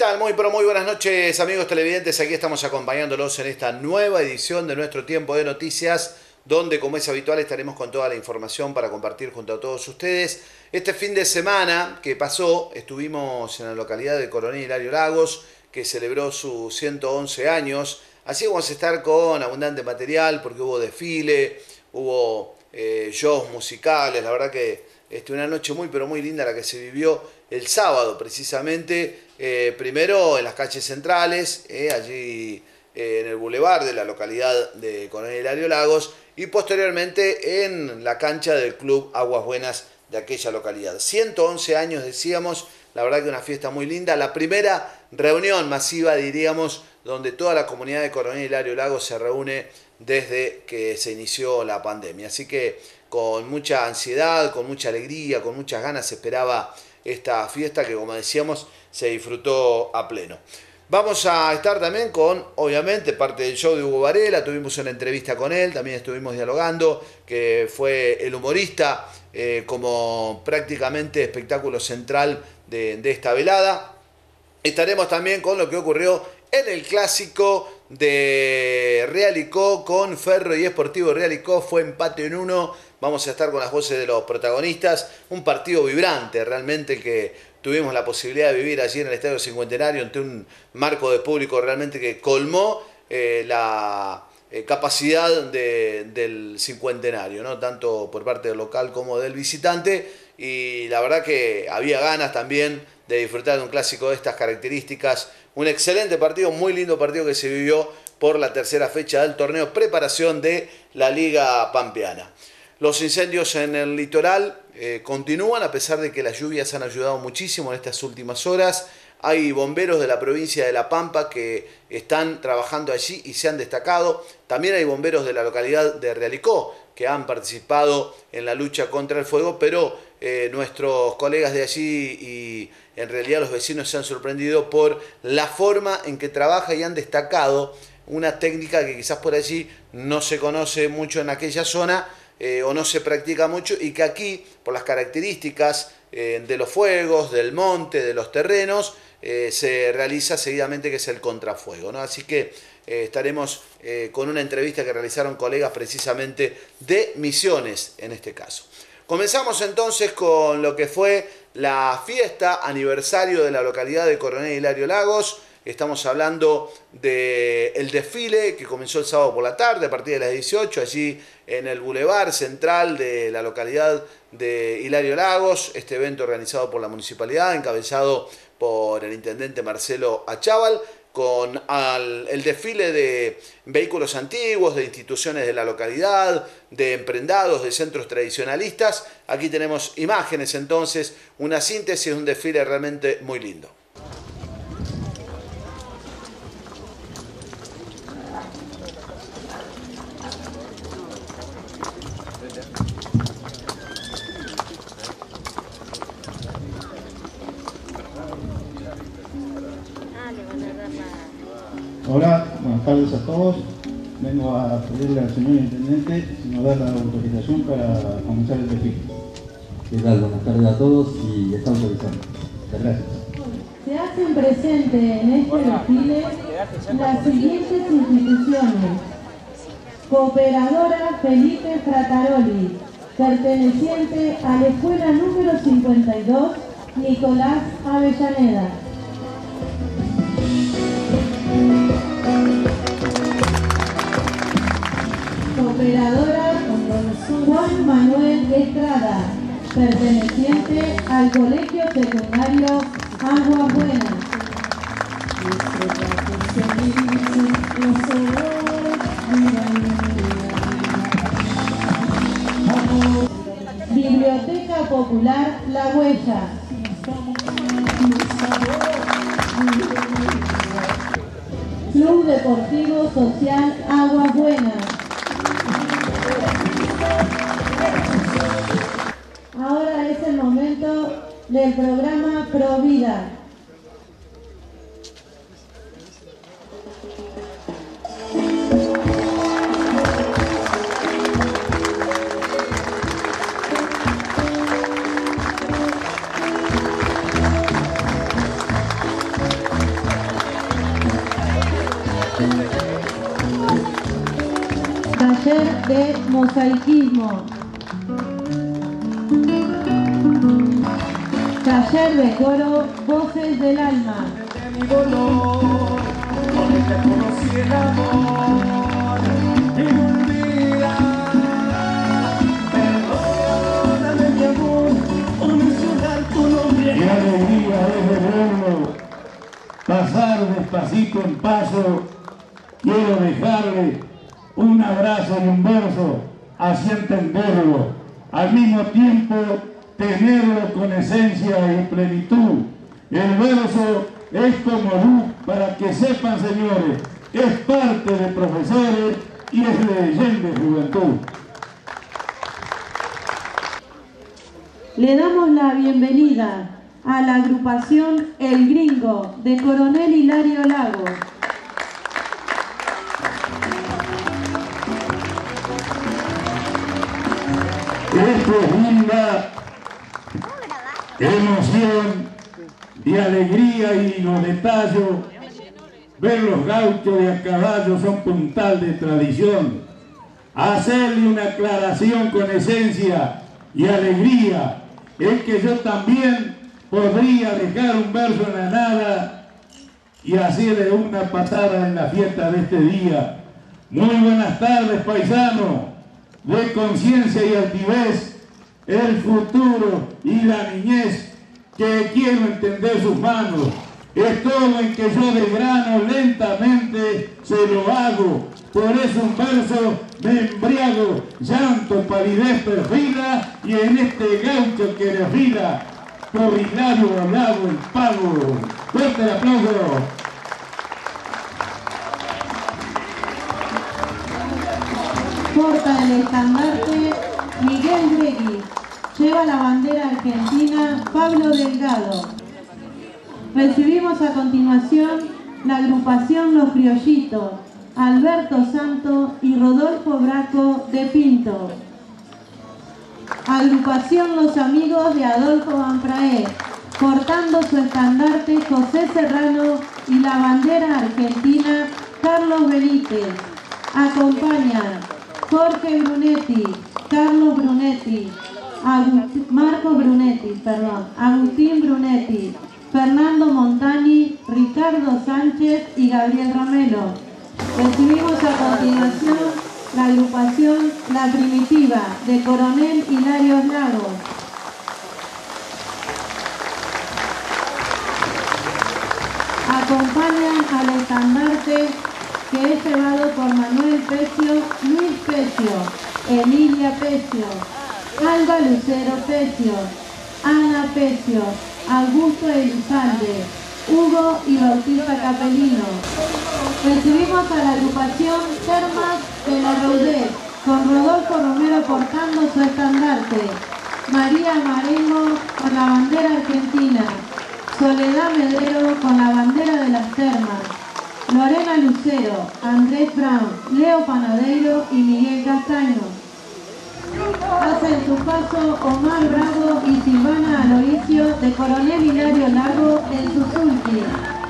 tal? Muy pero muy buenas noches, amigos televidentes. Aquí estamos acompañándolos en esta nueva edición de nuestro Tiempo de Noticias, donde, como es habitual, estaremos con toda la información para compartir junto a todos ustedes. Este fin de semana que pasó, estuvimos en la localidad de Coronel Hilario Lagos, que celebró sus 111 años. Así vamos a estar con abundante material, porque hubo desfile, hubo shows musicales. La verdad que una noche muy pero muy linda la que se vivió el sábado, precisamente, primero en las calles centrales, allí en el bulevar de la localidad de Coronel Hilario Lagos, y posteriormente en la cancha del Club Aguas Buenas de aquella localidad. 111 años, decíamos, la verdad que una fiesta muy linda, la primera reunión masiva, diríamos, donde toda la comunidad de Coronel Hilario Lagos se reúne desde que se inició la pandemia. Así que con mucha ansiedad, con mucha alegría, con muchas ganas se esperaba esta fiesta que, como decíamos, se disfrutó a pleno. Vamos a estar también con, obviamente, parte del show de Hugo Varela. Tuvimos una entrevista con él, también estuvimos dialogando, que fue el humorista como prácticamente espectáculo central de esta velada. Estaremos también con lo que ocurrió en el clásico de Realicó con Ferro y Sportivo Realicó. Fue empate en 1. Vamos a estar con las voces de los protagonistas. Un partido vibrante, realmente, que tuvimos la posibilidad de vivir allí en el Estadio Cincuentenario, ante un marco de público realmente que colmó la capacidad del Cincuentenario, ¿no? Tanto por parte del local como del visitante. Y la verdad que había ganas también de disfrutar de un clásico de estas características. Un excelente partido, muy lindo partido que se vivió por la tercera fecha del torneo preparación de la Liga Pampeana. Los incendios en el litoral continúan, a pesar de que las lluvias han ayudado muchísimo en estas últimas horas. Hay bomberos de la provincia de La Pampa que están trabajando allí y se han destacado. También hay bomberos de la localidad de Realicó que han participado en la lucha contra el fuego, pero nuestros colegas de allí y en realidad los vecinos se han sorprendido por la forma en que trabaja y han destacado una técnica que quizás por allí no se conoce mucho en aquella zona o no se practica mucho, y que aquí, por las características de los fuegos, del monte, de los terrenos, se realiza seguidamente, que es el contrafuego, ¿no? Así que estaremos con una entrevista que realizaron colegas precisamente de Misiones en este caso. Comenzamos entonces con lo que fue la fiesta aniversario de la localidad de Coronel Hilario Lagos. Estamos hablando del desfile que comenzó el sábado por la tarde a partir de las 18, allí en el bulevar central de la localidad de Hilario Lagos. Este evento organizado por la municipalidad, encabezado por el intendente Marcelo Achával, con el desfile de vehículos antiguos, de instituciones de la localidad, de emprendados, de centros tradicionalistas. Aquí tenemos imágenes entonces, una síntesis de un desfile realmente muy lindo. Hola, buenas tardes a todos. Vengo a pedirle al señor intendente si nos da la autorización para comenzar el desfile. ¿Qué tal? Buenas tardes a todos y está autorizando. Muchas gracias. Se hacen presentes en este desfile las siguientes instituciones: Cooperadora Felipe Frataroli, perteneciente a la escuela número 52, Nicolás Avellaneda. Cooperadora Juan Manuel Estrada, perteneciente al Colegio Secundario Aguas Buenas. Biblioteca Popular La Huella. Club Deportivo Social Aguas Buenas. Ahora es el momento del programa Pro Vida. Taller de mosaicismo. Taller de coro Voces del Alma. Mi dolor, donde te conocí el amor y me olvidas. Perdóname mi amor por mencionar tu nombre. Qué alegría es de verlo pasar despacito en paso. Quiero dejarle un abrazo y un verso, así entenderlo. Al mismo tiempo tenerlo con esencia y plenitud. El verso es como luz, para que sepan, señores, es parte de profesores y es leyenda de juventud. Le damos la bienvenida a la agrupación El Gringo de Coronel Hilario Lago. Esto es linda emoción y alegría y los detalles. Ver los gauchos de a caballo son puntal de tradición. Hacerle una aclaración con esencia y alegría es que yo también podría dejar un verso en la nada y hacerle una patada en la fiesta de este día. Muy buenas tardes, paisanos, de conciencia y altivez, el futuro y la niñez que quiero entender sus manos. Es todo en que yo de grano lentamente se lo hago. Por eso un verso me embriago, llanto, palidez perfila, y en este gaucho que desfila, por Hilario Lago el pago. Fuerte el aplauso. Porta el estandarte Miguel Bregui. Lleva la bandera argentina Pablo Delgado. Recibimos a continuación la agrupación Los Criollitos, Alberto Santo y Rodolfo Braco de Pinto. Agrupación Los Amigos de Adolfo Banpraé, portando su estandarte José Serrano y la bandera argentina Carlos Benítez. Acompañan Jorge Brunetti, Carlos Brunetti, Marco Brunetti, Agustín Brunetti, Fernando Montani, Ricardo Sánchez y Gabriel Ramelo. Recibimos a continuación la agrupación La Primitiva de Coronel Hilario Lago. Acompañan al estandarte que es llevado por Manuel Pecio, Luis Pecio, Emilia Pecio, Alba Lucero Pecio, Ana Pecio, Augusto Elizalde, Hugo y Bautista Capelino. Recibimos a la agrupación Termas de la Roudé, con Rodolfo Romero portando su estandarte, María Marengo con la bandera argentina, Soledad Medero con la bandera de las Termas, Lorena Lucero, Andrés Brown, Leo Panadeiro y Miguel Castaño. Hacen su paso Omar Bravo y Silvana Aloisio de Coronel Hilario Lago en Suzuki.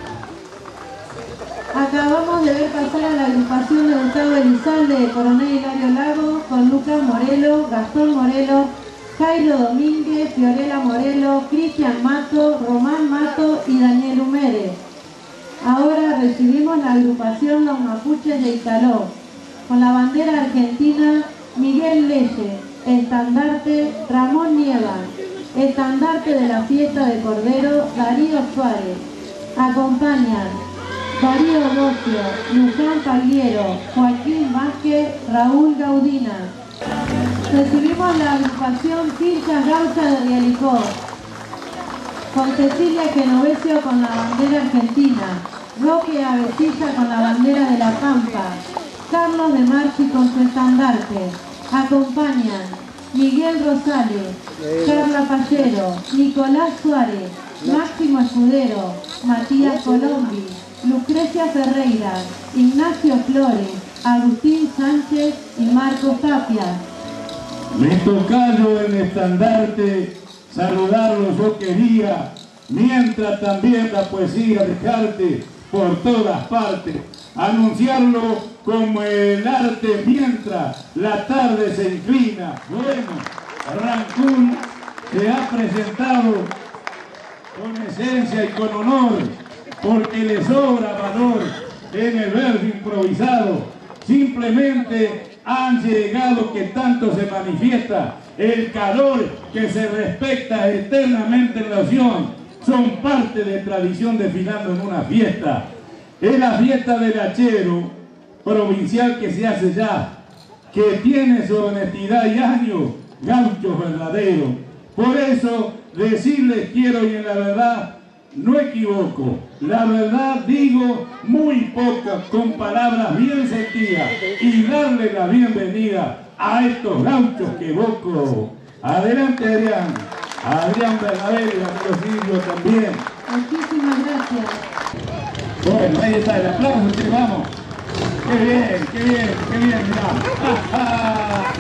Acabamos de ver pasar a la agrupación de Gustavo Elizalde de Coronel Hilario Lago con Lucas Morelo, Gastón Morelo, Jairo Domínguez, Fiorella Morelo, Cristian Mato, Román Mato y Daniel Humere. Ahora recibimos la agrupación Los Mapuches de Italó, con la bandera argentina Miguel Leye, estandarte Ramón Nieva, estandarte de la fiesta de Cordero Darío Suárez. Acompañan Darío Bocio, Luján Pagliero, Joaquín Vázquez, Raúl Gaudina. Recibimos la agrupación Quinchas Gaucha de Realicó, con Cecilia Genovesio con la bandera argentina, Roque Avesilla con la bandera de La Pampa, Carlos de Marchi con su estandarte. Acompañan Miguel Rosales, Carla Pallero, Nicolás Suárez, Máximo Escudero, Matías Colombi, Lucrecia Ferreira, Ignacio Flores, Agustín Sánchez y Marcos Tapia. Me tocayo en estandarte, saludarlos yo quería, mientras también la poesía dejarte por todas partes. anunciarlo como el arte mientras la tarde se inclina. Bueno, Rancún se ha presentado con esencia y con honor, porque le sobra valor en el verso improvisado. Simplemente han llegado que tanto se manifiesta el calor que se respecta eternamente en la opción. Son parte de tradición desfilando en una fiesta. Es la fiesta del hachero provincial que se hace ya, que tiene su honestidad y años, gauchos verdaderos. Por eso decirles quiero y en la verdad no equivoco. La verdad digo muy poca, con palabras bien sentidas, y darle la bienvenida a estos gauchos que evoco. Adelante, Adrián. Adrián Bernabé y amigo Silvio también. Muchísimas gracias. Bueno, ahí está el aplauso, que vamos. Qué bien, qué bien, qué bien, mirá. ¡Ja,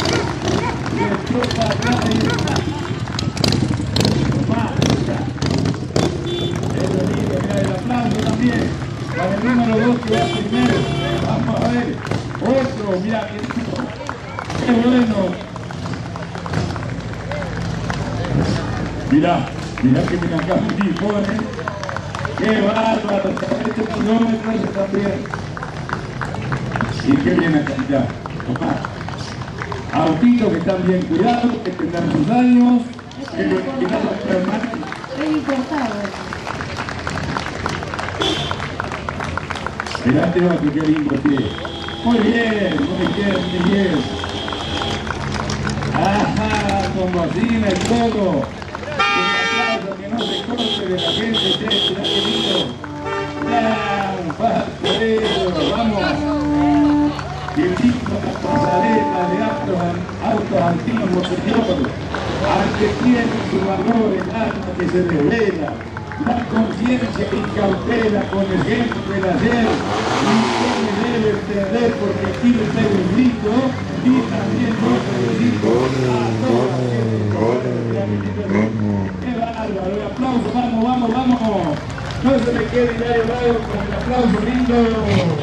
el aplauso también para el número 2 que va primero. Vamos a ver, otro, mira, qué bueno. Mirá que me acá un tifón, qué bárbaro, este kilómetro ese también. Y qué bien acá, ya, autitos que están bien cuidados, que tendrán sus años, que lo cuidados permanentes. Es importado. Mirá este otro, qué lindo tiene. Muy bien, muy bien, muy bien. Ajá, con bocina y todo. Un aplauso que no se corte de la gente, mirá qué lindo. Vamos. Qué lindo la pasarela de autos antiguos, señor. Ante tiene su valor el alma que se revela. La conciencia y cautela con ejemplo del ayer, y usted debe entender porque aquí le pego el grito y también lo felicito a todos. ¡Qué bárbaro! El aplauso, vamos, vamos, vamos. No se me quede Diario Lago con el aplauso lindo.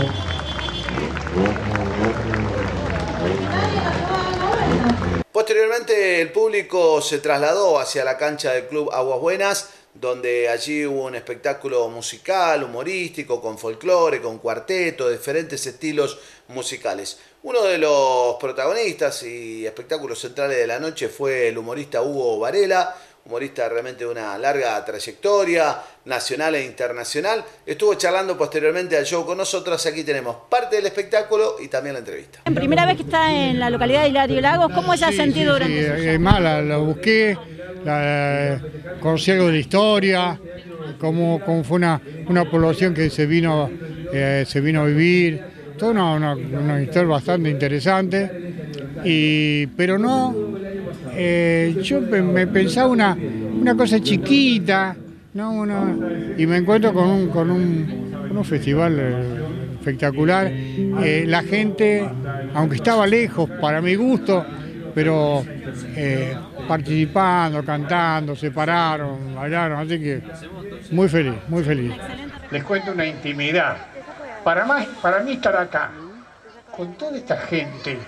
Posteriormente el público se trasladó hacia la cancha del Club Aguas Buenas, donde allí hubo un espectáculo musical, humorístico, con folclore, con cuarteto, diferentes estilos musicales. Uno de los protagonistas y espectáculos centrales de la noche fue el humorista Hugo Varela, humorista realmente de una larga trayectoria, nacional e internacional. Estuvo charlando posteriormente al show con nosotros. Aquí tenemos parte del espectáculo y también la entrevista. En primera vez que está en la localidad de Hilario Lagos, ¿cómo se ha sentido durante su show? Mala, la busqué, conocí algo de la historia, cómo fue una población que se vino a vivir, toda una historia bastante interesante, pero no, yo me pensaba una cosa chiquita, ¿no? Y me encuentro con un festival espectacular. La gente, aunque estaba lejos para mi gusto, pero participando, cantando, se pararon, bailaron, así que muy feliz, muy feliz. Les cuento una intimidad. Para mí estar acá, con toda esta gente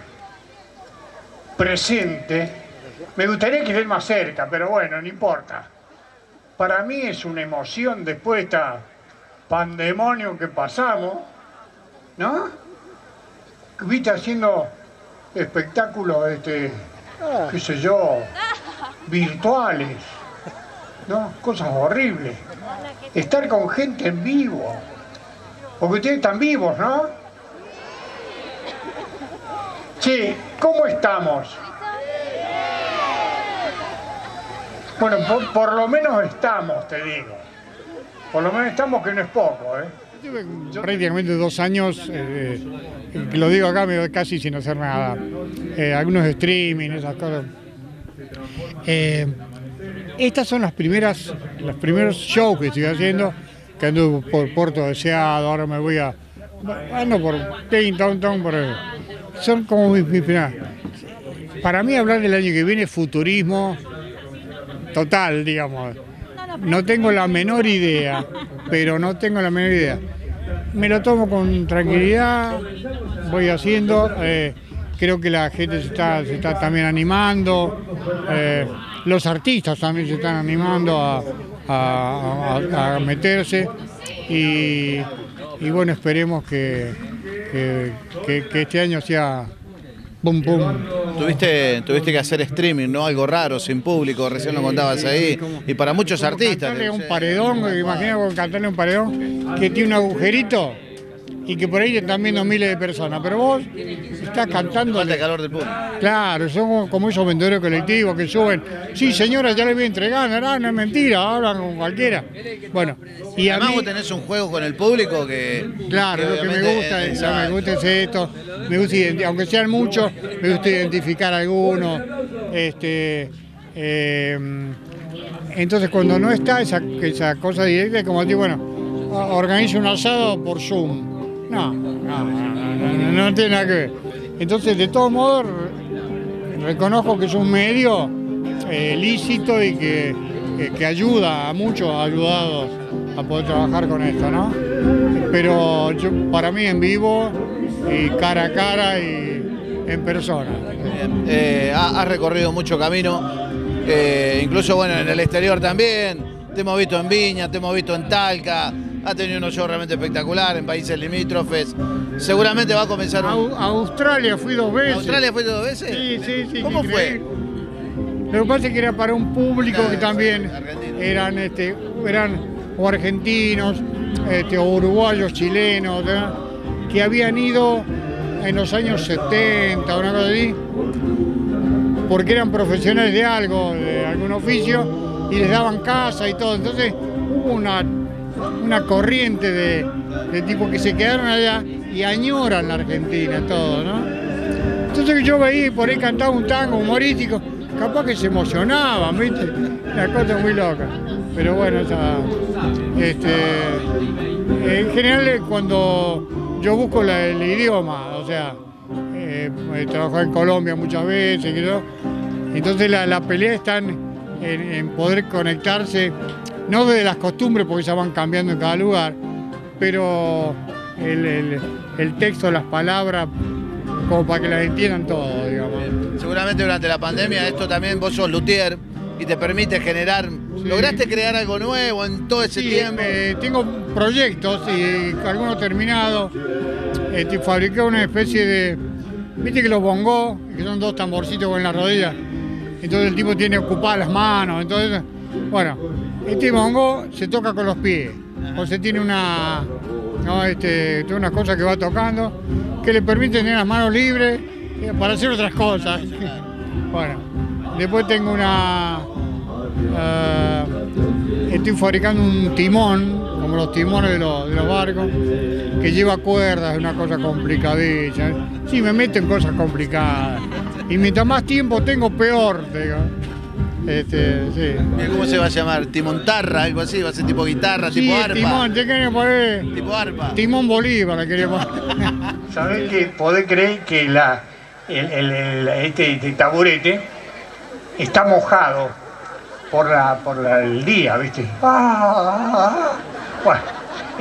presente, me gustaría que estén más cerca, pero bueno, no importa. Para mí es una emoción después de esta pandemonio que pasamos, ¿no? Viste haciendo espectáculos, qué sé yo, virtuales, ¿no? Cosas horribles. Estar con gente en vivo, porque ustedes están vivos, ¿no? Che, ¿cómo estamos? Bueno, por lo menos estamos, te digo. Por lo menos estamos, que no es poco, ¿eh? Yo prácticamente 2 años, lo digo acá casi sin hacer nada. Algunos streaming, esas cosas. Estas son los primeros shows que estoy haciendo, que ando por Puerto Deseado, ahora me voy ando por Tinton, son como mis primeras. Para mí hablar del año que viene es futurismo total, digamos. No tengo la menor idea, pero no tengo la menor idea. Me lo tomo con tranquilidad, voy haciendo, creo que la gente se está también animando, los artistas también se están animando a meterse y bueno, esperemos que este año sea pum pum. Tuviste que hacer streaming, ¿no? Algo raro, sin público, recién lo contabas ahí, y para muchos artistas. Cantarle un paredón, imagínate cantarle un paredón que tiene un agujerito y que por ahí te están viendo miles de personas, pero vos estás cantando. Falta el calor del público. Claro, son como esos vendedores colectivos que suben. Sí, señora, ya le voy a entregar, no es mentira, hablan con cualquiera. Bueno, y además vos tenés un juego con el público que. Claro, lo que me gusta es esto, me gusta, aunque sean muchos, me gusta identificar a algunos. Entonces cuando no está esa cosa directa, es como decir, bueno, organizo un asado por Zoom. No tiene nada que ver. Entonces, de todos modos, reconozco que es un medio lícito y que ayuda a muchos ayudados a poder trabajar con esto, ¿no? Pero para mí en vivo, y cara a cara y en persona. Has recorrido mucho camino, incluso bueno, en el exterior también. Te hemos visto en Viña, te hemos visto en Talca. Ha tenido unos shows realmente espectaculares en países limítrofes. Seguramente va a comenzar A Australia fui 2 veces. ¿Australia fuiste 2 veces? Sí. ¿Cómo fue? Lo que pasa es que era para un público que también eran o argentinos, o uruguayos, chilenos, ¿no? Que habían ido en los años 70, una cosa así, porque eran profesionales de algo, de algún oficio, y les daban casa y todo. Entonces hubo una corriente de tipos que se quedaron allá y añoran la Argentina, todo, ¿no? Entonces yo veía por ahí cantaba un tango humorístico, capaz que se emocionaban, ¿viste? Una cosa muy loca. Pero bueno, en general cuando yo busco el idioma, o sea, he trabajado en Colombia muchas veces, entonces la pelea está en poder conectarse, no de las costumbres porque se van cambiando en cada lugar, pero el texto, las palabras, como para que las entiendan todo, digamos. Seguramente durante la pandemia esto también, vos sos luthier y te permite generar, ¿lograste crear algo nuevo en todo ese tiempo? Tengo proyectos y algunos terminados, fabriqué una especie de, viste que los bongos, que son 2 tamborcitos con la rodilla, entonces el tipo tiene ocupadas las manos, entonces, bueno, este bongo se toca con los pies, o se tiene una cosa que va tocando, que le permite tener las manos libres para hacer otras cosas. Bueno, después tengo estoy fabricando un timón, como los timones de los barcos, que lleva cuerdas, es una cosa complicadilla. Sí, me meto en cosas complicadas. Y mientras más tiempo tengo, peor, digo. Sí. ¿Cómo se va a llamar? ¿Timontarra? Algo así, va a ser tipo guitarra, tipo arpa. Timón, te quería poner. Tipo arpa. Timón Bolívar, la quería poner. ¿Sabés que podés creer que este taburete está mojado por el día, ¿viste? Bueno,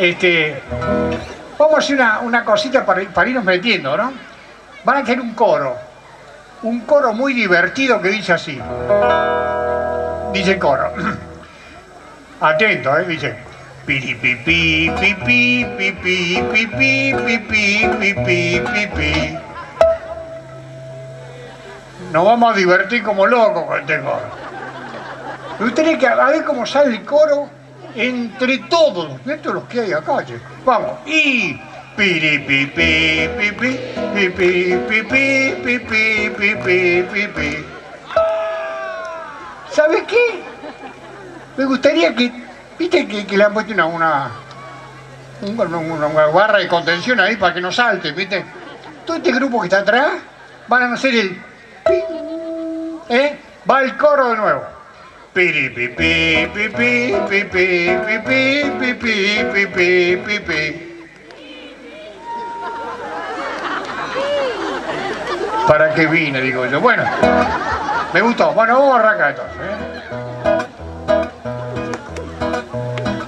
vamos a hacer una cosita para irnos metiendo, ¿no? Van a tener un coro muy divertido que dice así. Dice el coro. Atento, dice. Piripipi, pipi, pipi, pipi, pipi, pipi, pipi. Nos vamos a divertir como locos con este coro. Me gustaría que a ver cómo sale el coro entre todos los que hay acá, che. Vamos. Y piripipi, pipi, pipi, pipi, pipi, pipi, pipi. ¿Sabes qué? Me gustaría que, viste que le han puesto una barra de contención ahí para que no salte, viste. Todo este grupo que está atrás van a hacer el ping, va el coro de nuevo. Piri pipi pipi pipi pipi pipi pipi pipi. ¿Para qué vine? Digo yo. Bueno, me gustó. Bueno, vamos a arrancar entonces.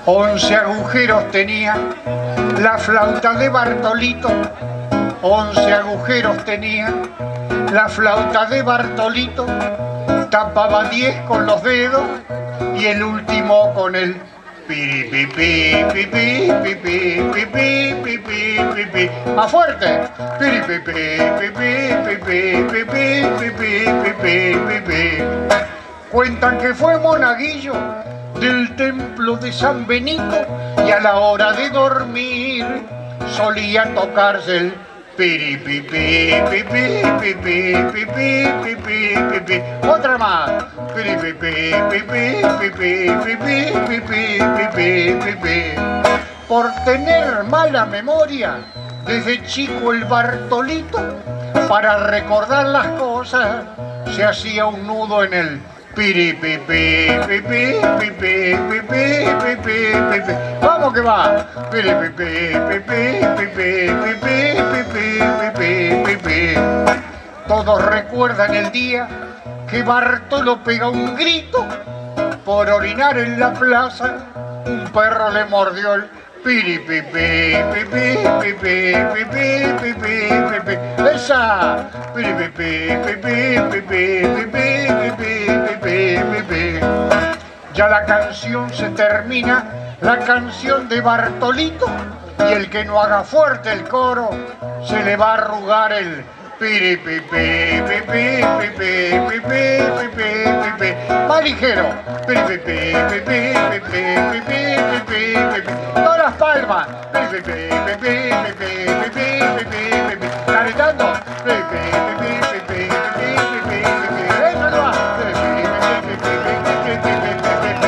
11 agujeros tenía la flauta de Bartolito. 11 agujeros tenía la flauta de Bartolito. Tapaba 10 con los dedos y el último con el piripipi, pipi, pipi, pipi, pipi, pipi. Más fuerte. Piripipi, pipi, pipi, pipi, pipi, pipi, pipi. Cuentan que fue monaguillo del templo de San Benito y a la hora de dormir solía tocarse el piripipi, pipi, pipi, pipi, pipi, pipi. Otra más. Piripipi, pipi, pipi, pipi, pipi, pipi, pipi. Por tener mala memoria, desde chico el Bartolito, para recordar las cosas, se hacía un nudo en el piripipi, pipi, pipi, pipi, pipi, pipi. Vamos que va. Piripipi, pipi, pipi, pipi, pipi, pipi, pipi. Todos recuerdan el día que Bartolo pega un grito por orinar en la plaza. Un perro le mordió el piripipi, pipi, pipi, pipi, pipi, pipi. Esa. Piripipi, pipi, pipi, pipi, pipi, pipi, pipi. Ya la canción se termina, la canción de Bartolito, y el que no haga fuerte el coro se le va a arrugar el piripipi, pipi, pipi, pipi, pipi, pipi. Más ligero. Piripipi, pipi, pipi, pipi, pipi, pipi. Todas las palmas. Piripipi, pipi, pipi, pipi, pipi, pipi. Caretando. Pipi, pipi, pipi, pipi, pipi, pipi. Eso no va. Pipi, pipi, pipi, pipi, pipi, pipi,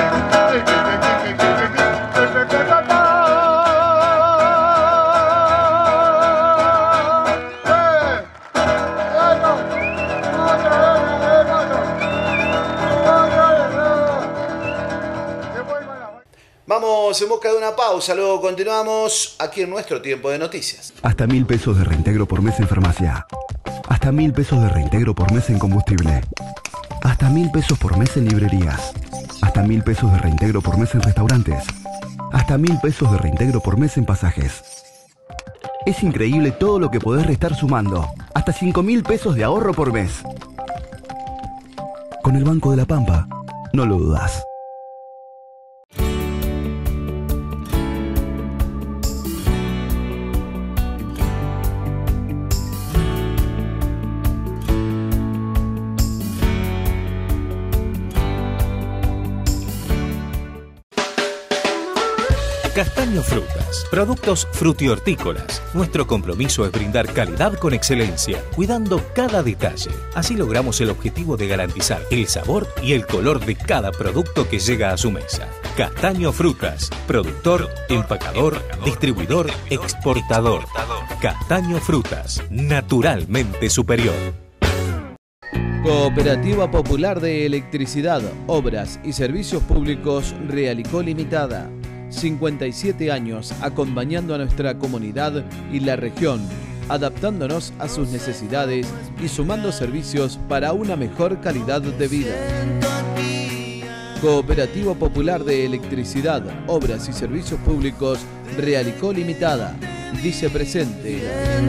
Vamos en busca de una pausa, luego continuamos aquí en nuestro tiempo de noticias. Hasta 1.000 pesos de reintegro por mes en farmacia. Hasta 1.000 pesos de reintegro por mes en combustible. Hasta 1.000 pesos por mes en librerías. Hasta 1.000 pesos de reintegro por mes en restaurantes. Hasta 1.000 pesos de reintegro por mes en pasajes. Es increíble todo lo que podés restar sumando. Hasta 5.000 pesos de ahorro por mes. Con el Banco de la Pampa, no lo dudas. Castaño Frutas, productos frutihortícolas. Nuestro compromiso es brindar calidad con excelencia, cuidando cada detalle. Así logramos el objetivo de garantizar el sabor y el color de cada producto que llega a su mesa. Castaño Frutas, productor, empacador, distribuidor, exportador. Castaño Frutas, naturalmente superior. Cooperativa Popular de Electricidad, Obras y Servicios Públicos Realicó Limitada. 57 años acompañando a nuestra comunidad y la región, adaptándonos a sus necesidades y sumando servicios para una mejor calidad de vida. Cooperativa Popular de Electricidad, Obras y Servicios Públicos Realicó Limitada. Dice presente.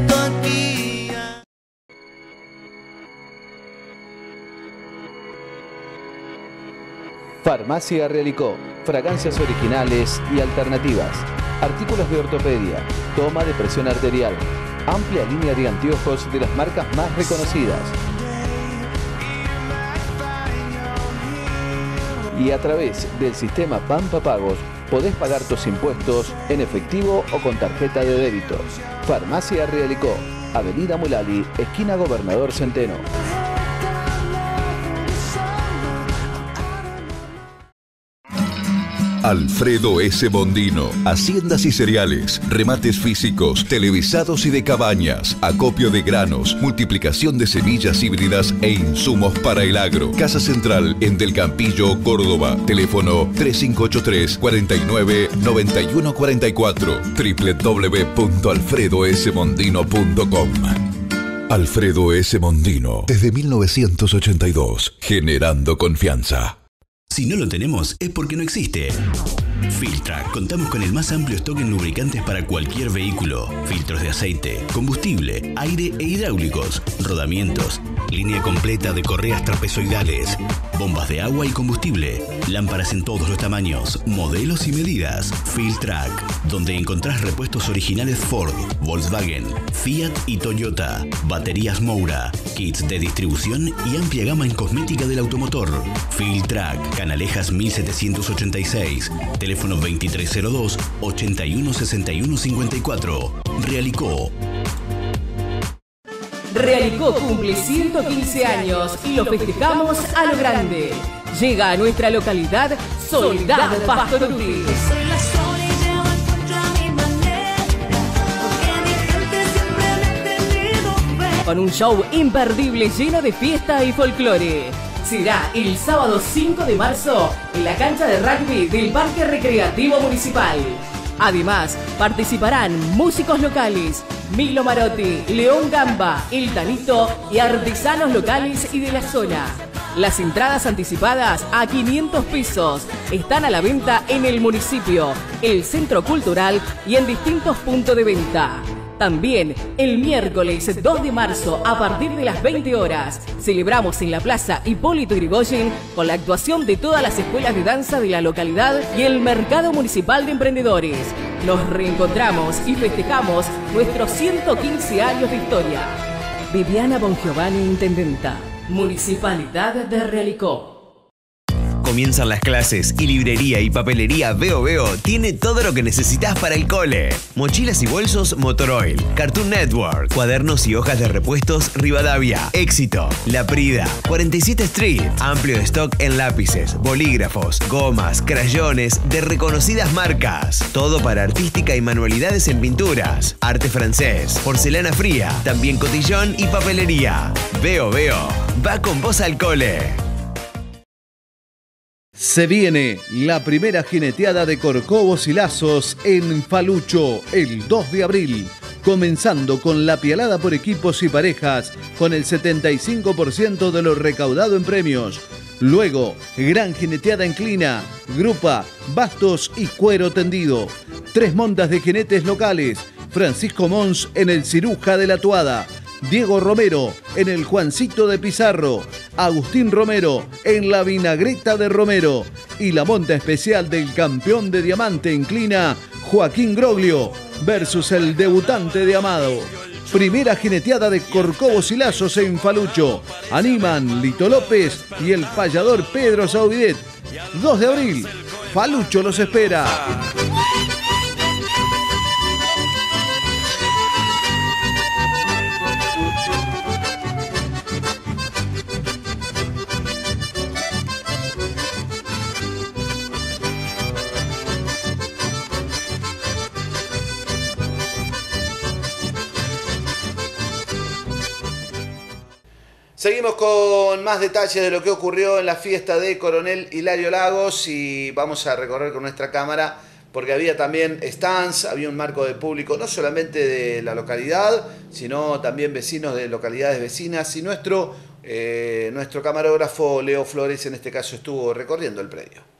Farmacia Realicó, fragancias originales y alternativas, artículos de ortopedia, toma de presión arterial, amplia línea de anteojos de las marcas más reconocidas. Y a través del sistema Pampa Pagos podés pagar tus impuestos en efectivo o con tarjeta de débito. Farmacia Realicó, Avenida Mulali, esquina Gobernador Centeno. Alfredo S. Bondino, haciendas y cereales, remates físicos, televisados y de cabañas, acopio de granos, multiplicación de semillas híbridas e insumos para el agro. Casa Central en Del Campillo, Córdoba. Teléfono 3583 49 91 44. www.alfredosmondino.com. Alfredo S. Bondino, desde 1982, generando confianza. Si no lo tenemos es porque no existe. Filtrac. Contamos con el más amplio stock en lubricantes para cualquier vehículo. Filtros de aceite, combustible, aire e hidráulicos, rodamientos, línea completa de correas trapezoidales, bombas de agua y combustible, lámparas en todos los tamaños, modelos y medidas. Filtrac, donde encontrás repuestos originales Ford, Volkswagen, Fiat y Toyota, baterías Moura, kits de distribución y amplia gama en cosmética del automotor. Filtrac, Canalejas 1786, teléfono 2302 81 61 54. Realicó. Realicó cumple 115 años y lo festejamos a lo grande. Llega a nuestra localidad Soledad Pastoruti. Con un show imperdible lleno de fiesta y folclore. Será el sábado 5 de marzo en la cancha de rugby del Parque Recreativo Municipal. Además, participarán músicos locales, Milo Marotti, León Gamba, El Tanito y artesanos locales y de la zona. Las entradas anticipadas a 500 pesos están a la venta en el municipio, el centro cultural y en distintos puntos de venta. También el miércoles 2 de marzo a partir de las 20 horas celebramos en la Plaza Hipólito Yrigoyen con la actuación de todas las escuelas de danza de la localidad y el Mercado Municipal de Emprendedores. Nos reencontramos y festejamos nuestros 115 años de historia. Viviana Bongiovanni, Intendenta, Municipalidad de Realicó. Comienzan las clases y librería y papelería Veo Veo tiene todo lo que necesitas para el cole. Mochilas y bolsos Motoroil, Cartoon Network, cuadernos y hojas de repuestos Rivadavia, Éxito, La Prida, 47 Street, amplio stock en lápices, bolígrafos, gomas, crayones de reconocidas marcas. Todo para artística y manualidades en pinturas, arte francés, porcelana fría, también cotillón y papelería. Veo Veo, va con vos al cole. Se viene la primera jineteada de Corcovos y Lazos en Falucho el 2 de abril, comenzando con la pialada por equipos y parejas con el 75% de lo recaudado en premios. Luego, gran jineteada en clina, grupa, bastos y cuero tendido. 3 montas de jinetes locales, Francisco Mons en el Ciruja de la Tuada, Diego Romero en el Juancito de Pizarro, Agustín Romero en la Vinagreta de Romero y la monta especial del campeón de diamante inclina Joaquín Groglio versus el debutante de Amado. Primera jineteada de Corcovos y Lazos en Falucho. Animan Lito López y el payador Pedro Saubidet. 2 de abril, Falucho los espera. Seguimos con más detalles de lo que ocurrió en la fiesta de Coronel Hilario Lagos y vamos a recorrer con nuestra cámara porque había también stands, había un marco de público no solamente de la localidad, sino también vecinos de localidades vecinas y nuestro camarógrafo Leo Flores en este caso estuvo recorriendo el predio.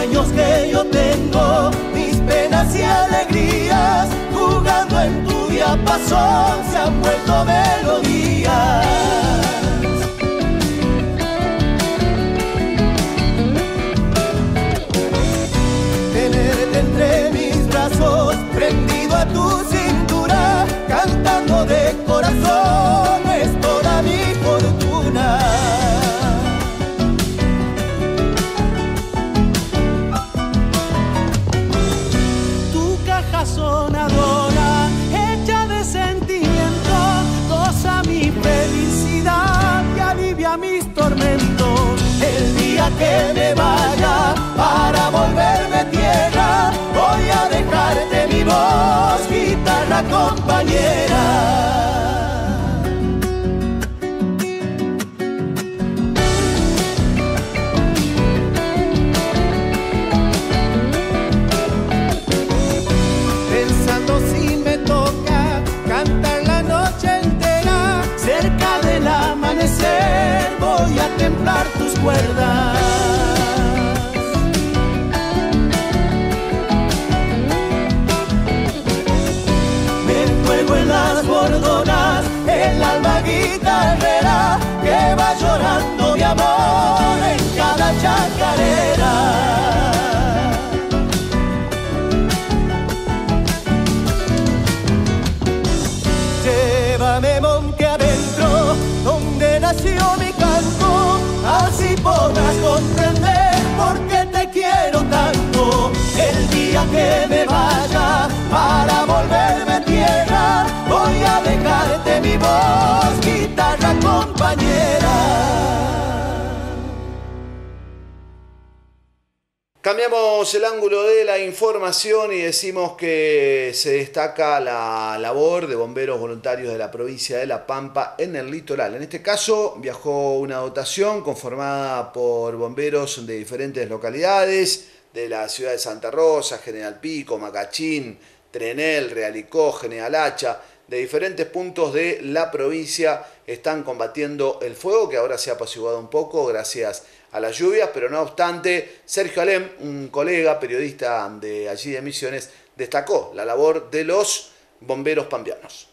sueños que yo tengo, mis penas y alegrías, jugando en tu diapasón se han vuelto melodías. Tenerte entre mis brazos, prendido a tu cintura, cantando de corazón, es toda mi fortuna. Tu caja sonadora, hecha de sentimiento, goza mi felicidad y alivia mis tormentos. El día que me vaya para volverme tierra, voy a dejarte mi voz, guitarra compañera. Pensando si me toca cantar la noche entera, cerca del amanecer voy a templar tus cuerdas. Me juego en las bordonas, el alma guitarrera que va llorando de amor en cada chacarera. Llévame monte adentro, donde nació mi canto, así podrás comprender por qué te quiero tanto. El día que me vaya para volverme tierra, voy a dejarte mi voz, guitarra compañera. Cambiamos el ángulo de la información y decimos que se destaca la labor de bomberos voluntarios de la provincia de La Pampa en el litoral. En este caso viajó una dotación conformada por bomberos de diferentes localidades, de la ciudad de Santa Rosa, General Pico, Macachín, Trenel, Realicó, General Hacha, de diferentes puntos de la provincia están combatiendo el fuego, que ahora se ha apaciguado un poco gracias a las lluvias, pero no obstante, Sergio Alem, un colega periodista de allí de Misiones, destacó la labor de los bomberos pampeanos.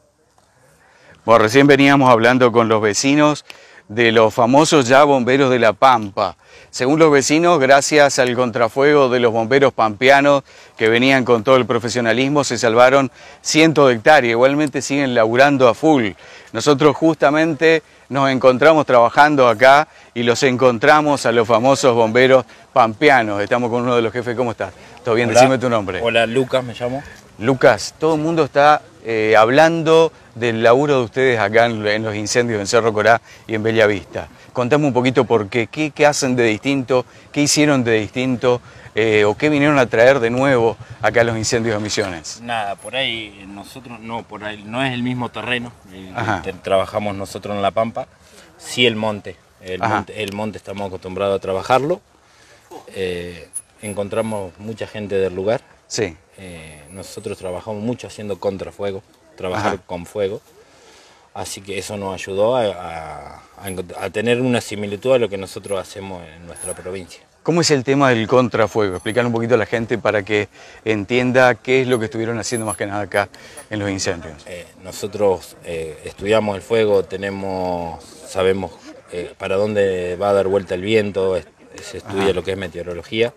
Bueno, recién veníamos hablando con los vecinos de los famosos ya bomberos de La Pampa. Según los vecinos, gracias al contrafuego de los bomberos pampeanos que venían con todo el profesionalismo, se salvaron cientos de hectáreas. Igualmente siguen laburando a full. Nosotros justamente nos encontramos trabajando acá y los encontramos a los famosos bomberos pampeanos. Estamos con uno de los jefes. ¿Cómo estás? ¿Todo bien? Hola. Decime tu nombre. Hola, Lucas me llamo. Lucas, todo el mundo está hablando del laburo de ustedes acá en los incendios en Cerro Corá y en Bellavista. Contame un poquito por qué, qué hacen de distinto, qué hicieron de distinto o qué vinieron a traer de nuevo acá a los incendios de Misiones. Nada, por ahí nosotros por ahí no es el mismo terreno, trabajamos nosotros en La Pampa, sí el monte estamos acostumbrados a trabajarlo, encontramos mucha gente del lugar, sí. Nosotros trabajamos mucho haciendo contrafuego, trabajar con fuego, así que eso nos ayudó a tener una similitud a lo que nosotros hacemos en nuestra provincia. ¿Cómo es el tema del contrafuego? Explicar un poquito a la gente para que entienda qué es lo que estuvieron haciendo más que nada acá en los incendios. Nosotros estudiamos el fuego, sabemos para dónde va a dar vuelta el viento, se estudia lo que es meteorología.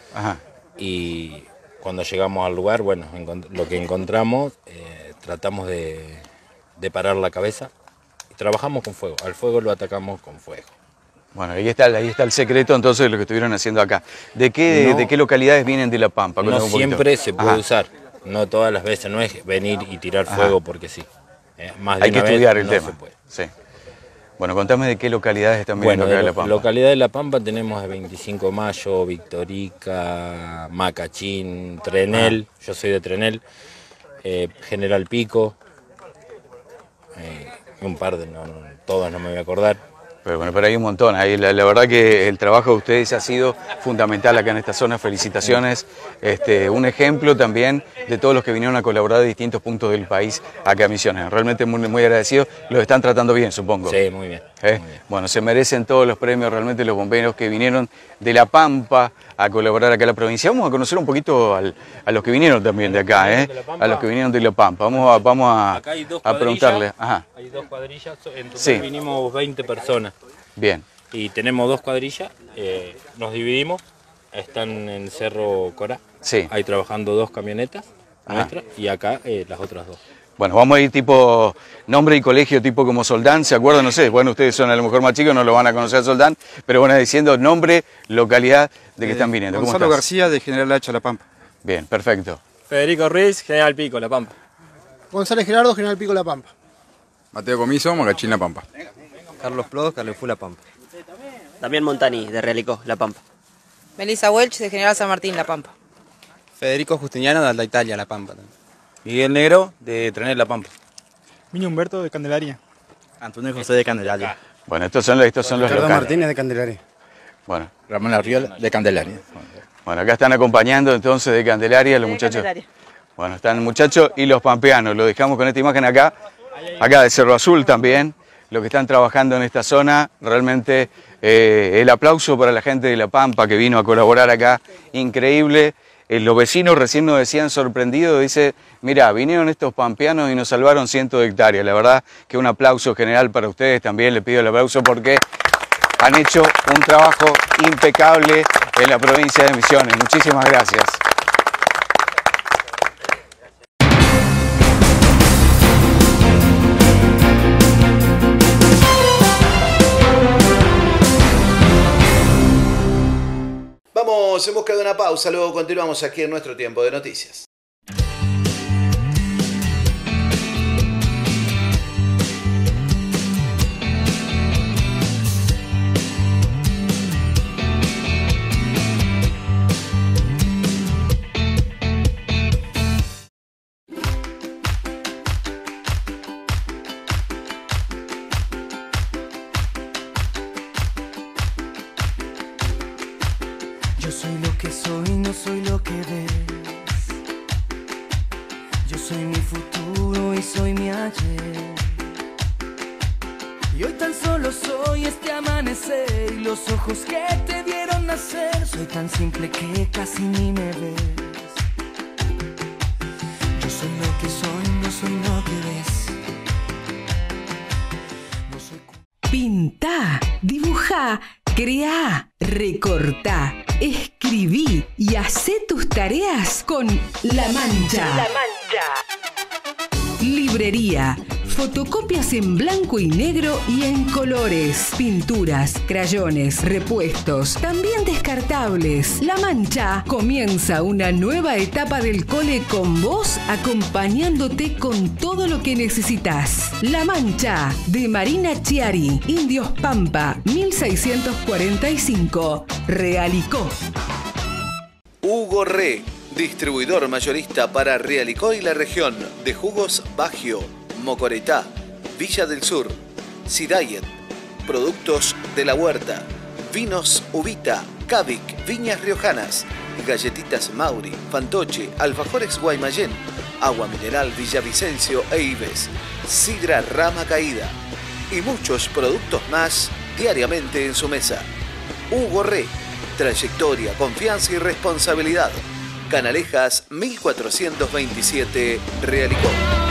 Y cuando llegamos al lugar, bueno, lo que encontramos, tratamos de parar la cabeza y trabajamos con fuego. Al fuego lo atacamos con fuego. Bueno, ahí está el secreto entonces de lo que estuvieron haciendo acá. ¿De qué localidades vienen de La Pampa? No siempre se puede usar, no todas las veces, no es venir y tirar fuego porque sí. Más de hay que estudiar el tema. Se puede. Sí. Bueno, contame de qué localidades están viniendo acá de La Pampa. Localidad de La Pampa tenemos de 25 de Mayo, Victorica, Macachín, Trenel, yo soy de Trenel, General Pico, un par de, todos no me voy a acordar. Pero bueno, pero hay un montón. Ahí la verdad que el trabajo de ustedes ha sido fundamental acá en esta zona. Felicitaciones. Un ejemplo también de todos los que vinieron a colaborar de distintos puntos del país acá a Misiones. Realmente muy, muy agradecidos. Los están tratando bien, supongo. Sí, muy bien. Muy bien. Bueno, se merecen todos los premios realmente los bomberos que vinieron de La Pampa a colaborar acá en la provincia. Vamos a conocer un poquito a los que vinieron también de acá, a los que vinieron de La Pampa. Vamos a preguntarle. Ajá. Hay 2 cuadrillas, entonces Sí. vinimos 20 personas. Bien. Y tenemos 2 cuadrillas, nos dividimos, están en Cerro Corá, Sí. ahí trabajando 2 camionetas nuestras y acá las otras 2. Bueno, vamos a ir tipo nombre y colegio, tipo como Soldán, ¿se acuerdan? No sé, bueno, ustedes son a lo mejor más chicos, no lo van a conocer a Soldán, pero bueno, diciendo nombre, localidad de que están viniendo. ¿Cómo Gonzalo estás? García, de General Hacha, La Pampa. Bien, perfecto. Federico Ruiz, General Pico, La Pampa. González Gerardo, General Pico, La Pampa. Mateo Comiso, Magachín, La Pampa. Carlos Plodos, Carlefú, La Pampa. Damián Montani, de Realicó, La Pampa. Melissa Welch, de General San Martín, La Pampa. Federico Justiniano, de Alta Italia, La Pampa. Miguel Negro, de Trenet, La Pampa. Miño Humberto, de Candelaria. Antonio José, de Candelaria. Bueno, estos son los Ricardo locales. Martínez, de Candelaria. Bueno. Ramón Arriola, de Candelaria. Bueno, acá están acompañando entonces de Candelaria los muchachos. Candelaria. Bueno, están los muchachos y los pampeanos. Lo dejamos con esta imagen acá de Cerro Azul también, los que están trabajando en esta zona. Realmente el aplauso para la gente de La Pampa que vino a colaborar acá, increíble. Los vecinos recién nos decían sorprendidos, dice, mira, vinieron estos pampeanos y nos salvaron cientos de hectáreas. La verdad que un aplauso general para ustedes también, les pido el aplauso porque han hecho un trabajo impecable en la provincia de Misiones. Muchísimas gracias. Vamos en busca de una pausa, luego continuamos aquí en nuestro tiempo de noticias. Yo soy lo que soy, no soy lo que ves. Yo soy mi futuro y soy mi ayer. Y hoy tan solo soy este amanecer y los ojos que te vieron nacer. Soy tan simple que casi ni me ves. Yo soy lo que soy, no soy lo que ves. No soy... Pintá, dibujá, creá, recortá, escribí y hacé tus tareas con La Mancha. La Mancha. Librería. Fotocopias en blanco y negro y en colores. Pinturas, crayones, repuestos, también descartables. La Mancha. Comienza una nueva etapa del cole con vos, acompañándote con todo lo que necesitas. La Mancha, de Marina Chiari, Indios Pampa, 1645, Realicó. Hugo Re, distribuidor mayorista para Realicó y la región de jugos Bagio, Mocoretá, Villa del Sur, Sidayet, productos de la huerta, vinos Ubita, Cavic, viñas riojanas, galletitas Mauri, Fantoche, alfajores Guaymallén, agua mineral Villavicencio e Ives, sidra Rama Caída y muchos productos más diariamente en su mesa. Hugo Re, trayectoria, confianza y responsabilidad. Canalejas 1427, Realicó.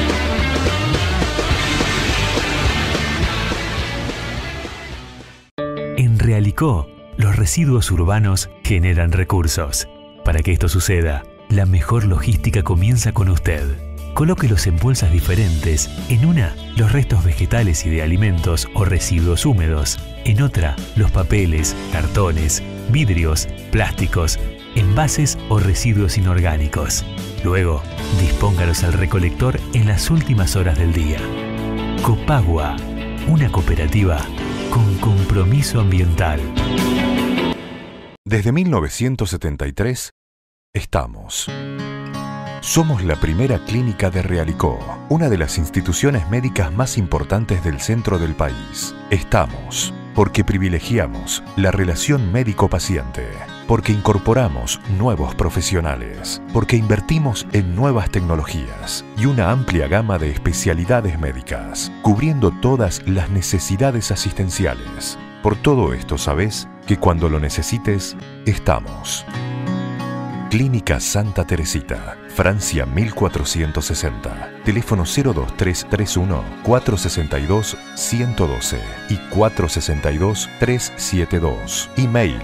En Realicó, los residuos urbanos generan recursos. Para que esto suceda, la mejor logística comienza con usted. Colóquelos en bolsas diferentes. En una, los restos vegetales y de alimentos o residuos húmedos. En otra, los papeles, cartones, vidrios, plásticos, envases o residuos inorgánicos. Luego, dispóngalos al recolector en las últimas horas del día. Copagua, una cooperativa con compromiso ambiental. Desde 1973, estamos. Somos la primera clínica de Realicó, una de las instituciones médicas más importantes del centro del país. Estamos porque privilegiamos la relación médico-paciente, porque incorporamos nuevos profesionales, porque invertimos en nuevas tecnologías y una amplia gama de especialidades médicas, cubriendo todas las necesidades asistenciales. Por todo esto, sabés que cuando lo necesites, estamos. Clínica Santa Teresita, Francia 1460. Teléfono 02331 462 112 y 462 372. Email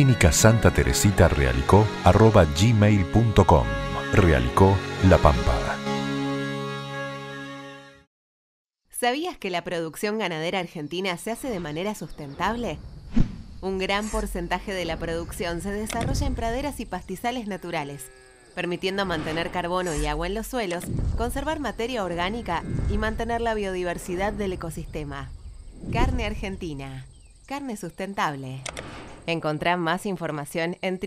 clinicasantateresita@gmail.com. Realicó La Pampa. ¿Sabías que la producción ganadera argentina se hace de manera sustentable? Un gran porcentaje de la producción se desarrolla en praderas y pastizales naturales, permitiendo mantener carbono y agua en los suelos, conservar materia orgánica y mantener la biodiversidad del ecosistema. Carne argentina. Carne sustentable. Encontrá más información en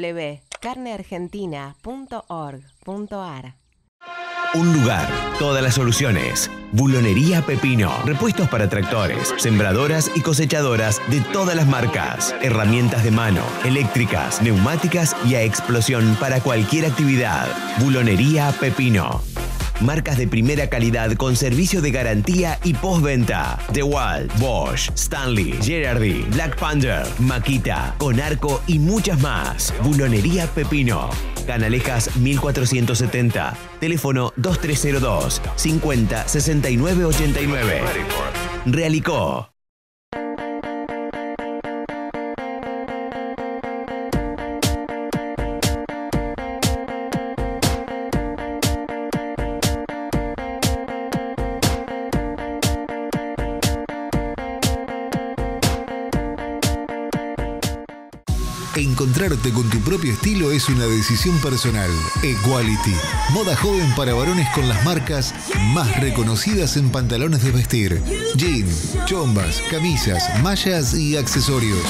www.carneargentina.org.ar. Un lugar, todas las soluciones. Bulonería Pepino. Repuestos para tractores, sembradoras y cosechadoras de todas las marcas. Herramientas de mano, eléctricas, neumáticas y a explosión para cualquier actividad. Bulonería Pepino. Marcas de primera calidad con servicio de garantía y postventa. DeWalt, Bosch, Stanley, Girardi, Black Panther, Makita, Conarco y muchas más. Bulonería Pepino. Canalejas 1470. Teléfono 2302 50 69 89. Realicó. Encontrarte con tu propio estilo es una decisión personal. Equality. Moda joven para varones con las marcas más reconocidas en pantalones de vestir. Jean, chombas, camisas, mallas y accesorios.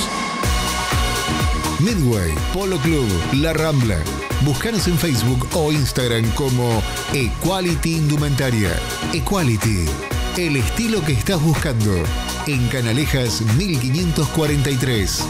Midway, Polo Club, La Rambla. Búscanos en Facebook o Instagram como Equality Indumentaria. Equality. El estilo que estás buscando. En Canalejas 1543.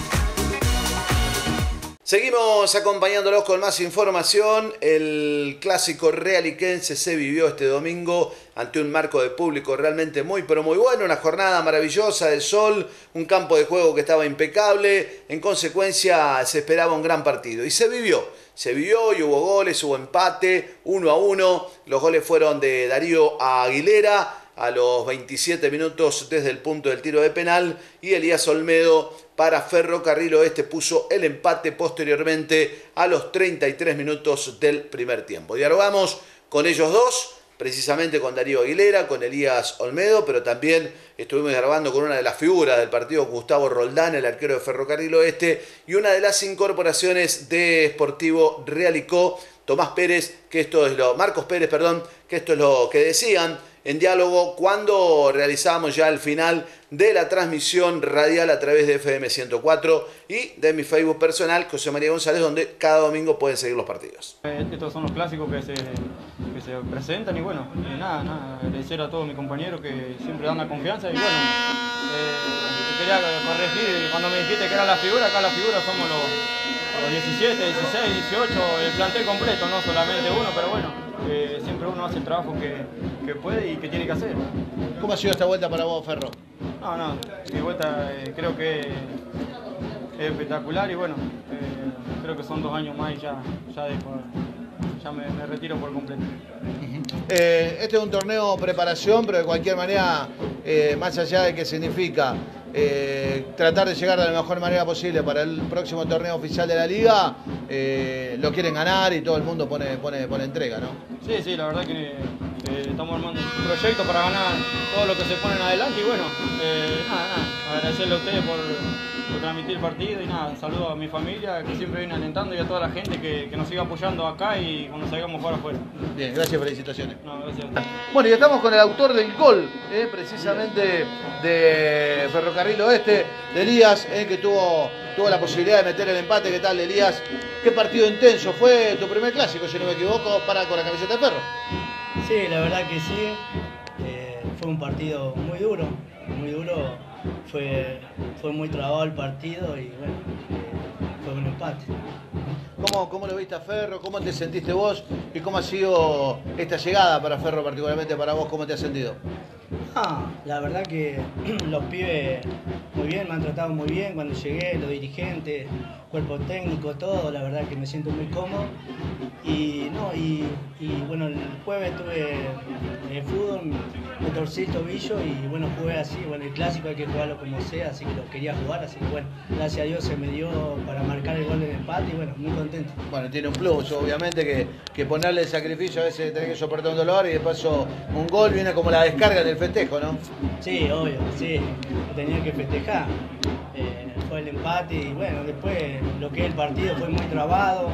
Seguimos acompañándolos con más información. El clásico realiquense se vivió este domingo ante un marco de público realmente muy pero muy bueno, una jornada maravillosa de sol, un campo de juego que estaba impecable, en consecuencia se esperaba un gran partido y se vivió y hubo goles, hubo empate, 1-1, los goles fueron de Darío Aguilera a los 27 minutos desde el punto del tiro de penal y Elías Olmedo para Ferrocarril Oeste puso el empate posteriormente a los 33 minutos del primer tiempo. Dialogamos con ellos dos, precisamente con Darío Aguilera, con Elías Olmedo, pero también estuvimos dialogando con una de las figuras del partido, Gustavo Roldán, el arquero de Ferrocarril Oeste, y una de las incorporaciones de Sportivo Realicó, Tomás Pérez, Marcos Pérez, que esto es lo que decían en diálogo cuando realizamos ya el final de la transmisión radial a través de FM 104 y de mi Facebook personal, José María González, donde cada domingo pueden seguir los partidos. Estos son los clásicos que se presentan y bueno, nada, agradecer a todos mis compañeros que siempre dan la confianza y bueno, quería corregir cuando me dijiste que era la figura, acá la figura somos los 17, 16, 18, el plantel completo, no solamente uno, pero bueno, siempre uno hace el trabajo que puede y que tiene que hacer. ¿Cómo ha sido esta vuelta para vos, Ferro? No, mi vuelta creo que es espectacular y bueno, creo que son 2 años más y ya me retiro por completo. Este es un torneo preparación, pero de cualquier manera, más allá de qué significa tratar de llegar de la mejor manera posible para el próximo torneo oficial de la liga, lo quieren ganar y todo el mundo pone entrega, ¿no? Sí, la verdad que estamos armando un proyecto para ganar todo lo que se ponen adelante y bueno, agradecerle a ustedes por transmitir el partido y nada, saludo a mi familia que siempre viene alentando y a toda la gente que nos siga apoyando acá y cuando salgamos a jugar afuera. Bien, gracias, felicitaciones. No, gracias. Bueno, y estamos con el autor del gol, precisamente de Ferrocarril Oeste, de Elías, que tuvo la posibilidad de meter el empate. ¿Qué tal, Elías? Qué partido intenso, fue tu primer clásico, si no me equivoco, con la camiseta de Ferro. Sí, la verdad que sí, fue un partido muy duro, fue muy trabado el partido y bueno, fue un empate. ¿Cómo lo viste a Ferro? ¿Cómo te sentiste vos? ¿Y cómo ha sido esta llegada para Ferro, particularmente para vos? ¿Cómo te has sentido? La verdad que los pibes muy bien, me han tratado muy bien cuando llegué, los dirigentes, cuerpo técnico, todo, la verdad que me siento muy cómodo. Y bueno, el jueves tuve fútbol, me torcí el tobillo y bueno, jugué así, bueno, el clásico hay que jugarlo como sea, así que lo quería jugar, así que bueno, gracias a Dios se me dio para marcar el gol del empate y bueno, muy contento. Bueno, tiene un plus, obviamente, que ponerle el sacrificio, a veces tenés que soportar un dolor y de paso un gol viene como la descarga del festejo, ¿no? Sí, obvio, sí, tenía que festejar. Fue el empate y bueno, después lo que es el partido fue muy trabado,